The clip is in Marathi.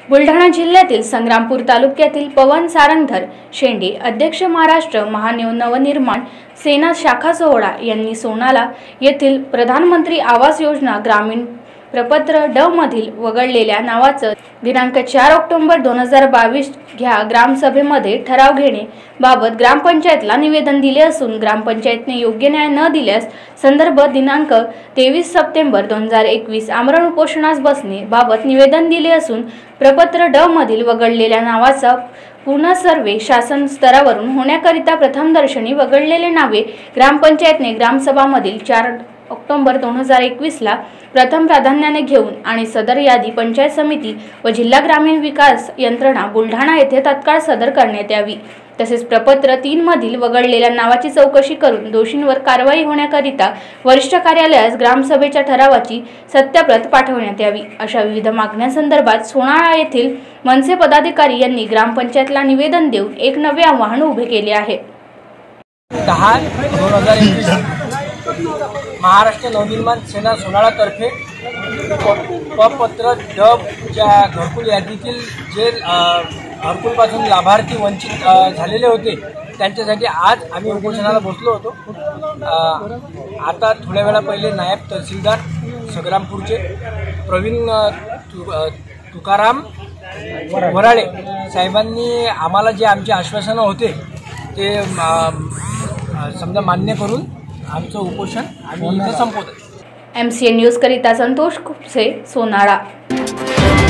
बुलढाणा जिल्ह्यातील संग्रामपूर तालुक्यातील पवन सारंगधर शेंडे अध्यक्ष महाराष्ट्र महानवनिर्माण सेना शाखा सोहळा यांनी सोनाला येथील प्रधानमंत्री आवास योजना ग्रामीण प्रपत्र ड मधील वगळलेल्या नावाचं दिनांक 4 ऑक्टोबर 2022 घ्या ग्रामसभेमध्ये ठराव घेणे बाबत ग्रामपंचायतला निवेदन दिले असून ग्रामपंचायतने योग्य न्याय न दिल्यास संदर्भ दिनांक 23 सप्टेंबर 2021 आमरण उपोषणास बसणे बाबत निवेदन दिले असून प्रपत्र ड मधील वगळलेल्या नावाचा पुनः सर्वे शासन स्तरावरून होण्याकरिता प्रथम दर्शनी वगळलेले नावे ग्रामपंचायतने ग्रामसभामधील 4 ऑक्टोबर 2021 ला प्रथम प्राधान्याने घेऊन आणि सदर यादी पंचायत समिती व जिल्हा ग्रामीण विकास यंत्रणा बुलढाणा येथे तत्काळ सदर करण्यात यावी। तसेच प्रपत्र 3 मधील वगळलेल्या नावाची चौकशी करून दोषींवर कारवाई होण्याकरिता वरिष्ठ कार्यालयास ग्रामसभेच्या ठरावाची सत्याप्रत पाठवण्यात यावी। अशा विविध मागण्यांसंदर्भात सोनाळा येथील मनसे पदाधिकारी यांनी ग्रामपंचायतला निवेदन देऊन एक नवे आव्हान उभे केले आहे। 10/2021 महाराष्ट्र नवनिर्माण सेना सोनाळा तर्फे पत्र ड च्या घरकुल यादीतील जे घरकुलपासून लाभार्थी वंचित झालेले होते त्यांच्यासाठी आज आम्ही उपोषणाला बसलो होतो। आता थोड्या वेळा पहिले नायब तहसीलदार संग्रामपूरचे प्रवीण तुकाराम वराळे साहेबांनी आम्हाला जे आमचे आश्वासनं होते ते समजा मान्य करून आमचं उपोषण आम्ही इथे संपवतो। MCN न्यूज करिता संतोष खुपसे सोनाळा।